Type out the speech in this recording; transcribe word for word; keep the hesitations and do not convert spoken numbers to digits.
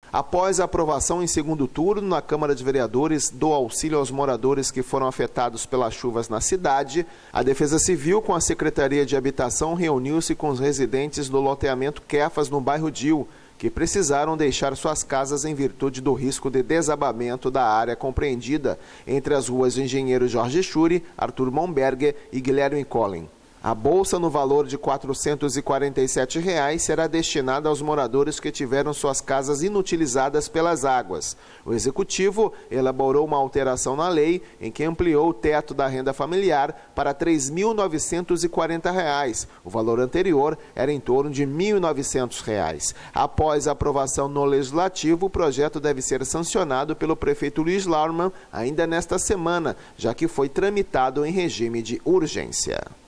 Após a aprovação em segundo turno na Câmara de Vereadores do auxílio aos moradores que foram afetados pelas chuvas na cidade, a Defesa Civil com a Secretaria de Habitação reuniu-se com os residentes do loteamento Quefas no bairro Dil, que precisaram deixar suas casas em virtude do risco de desabamento da área compreendida entre as ruas Engenheiro Jorge Schuri, Arthur Momberger e Guilherme Collin. A bolsa no valor de quatrocentos e quarenta e sete reais será destinada aos moradores que tiveram suas casas inutilizadas pelas águas. O Executivo elaborou uma alteração na lei em que ampliou o teto da renda familiar para três mil novecentos e quarenta reais. O valor anterior era em torno de mil e novecentos reais. Após a aprovação no Legislativo, o projeto deve ser sancionado pelo prefeito Luiz Lauermann ainda nesta semana, já que foi tramitado em regime de urgência.